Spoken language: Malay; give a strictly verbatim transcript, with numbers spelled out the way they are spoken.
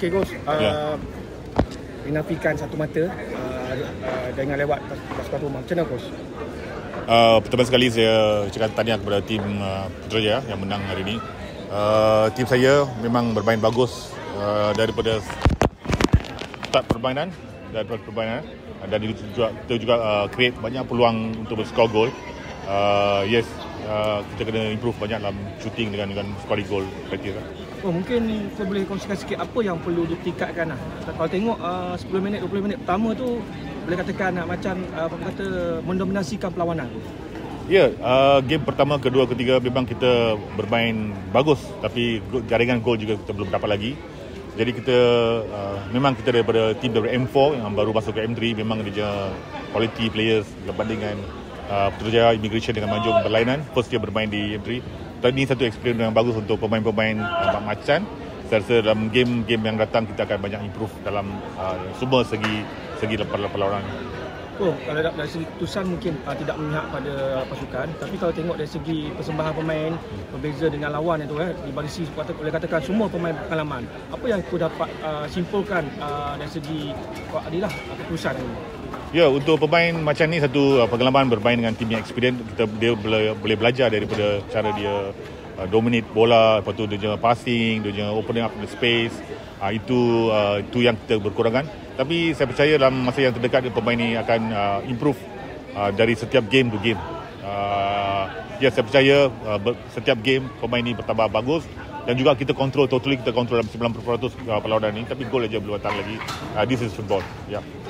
Okay, Gus. Uh, yeah. Dinafikan satu mata uh, uh, dengan lewat pasukan rumah. Macam mana, Gus? Uh, pertama sekali saya ucapkan tahniah kepada tim uh, Putrajaya yang menang hari ini. Uh, tim saya memang bermain bagus uh, daripada start permainan daripada permainan dan itu juga, kita juga uh, create banyak peluang untuk berskor gol. Uh, yes, uh, kita kena improve banyak dalam shooting dengan dengan scoring gol practice. Oh, mungkin kau boleh kongsikan sikit apa yang perlu ditingkatkan lah. Kalau tengok uh, sepuluh minit, dua puluh minit pertama tu boleh katakan uh, macam uh, apa kata mendominasikan perlawanan. Ya, yeah, uh, game pertama, kedua, ketiga memang kita bermain bagus tapi jaringan gol juga kita belum dapat lagi. Jadi kita uh, memang kita daripada tim daripada M four yang baru masuk ke M three memang dia quality players berbanding dengan uh, Putrajaya Immigration dengan Manjung berlainan. First dia bermain di M three. Ini satu experience yang bagus untuk pemain-pemain uh, Macan. Saya rasa dalam game-game yang datang kita akan banyak improve dalam uh, semua segi segi perlawanan. Oh, kalau dari segi keputusan mungkin uh, tidak memihak pada pasukan, tapi kalau tengok dari segi persembahan pemain berbeza dengan lawan itu eh di Balisi boleh katakan semua pemain pengalaman. Apa yang aku dapat uh, simpulkan uh, dari segi uh, adalah uh, keputusan ini? Ya, untuk pemain macam ni satu uh, pengalaman bermain dengan tim yang experience, kita dia boleh, boleh belajar daripada cara dia uh, dominate bola, lepas tu dia punya passing, dia punya opening up the space. Uh, itu uh, itu yang kita berkurangan. Tapi saya percaya dalam masa yang terdekat pemain ni akan uh, improve uh, dari setiap game to game. Uh, ya, saya percaya uh, ber, setiap game pemain ni bertambah bagus dan juga kita control totally kita control dalam sembilan puluh peratus uh, perlawanan ni, tapi gol aja belum datang lagi. Uh, this is football. Ya. Yeah.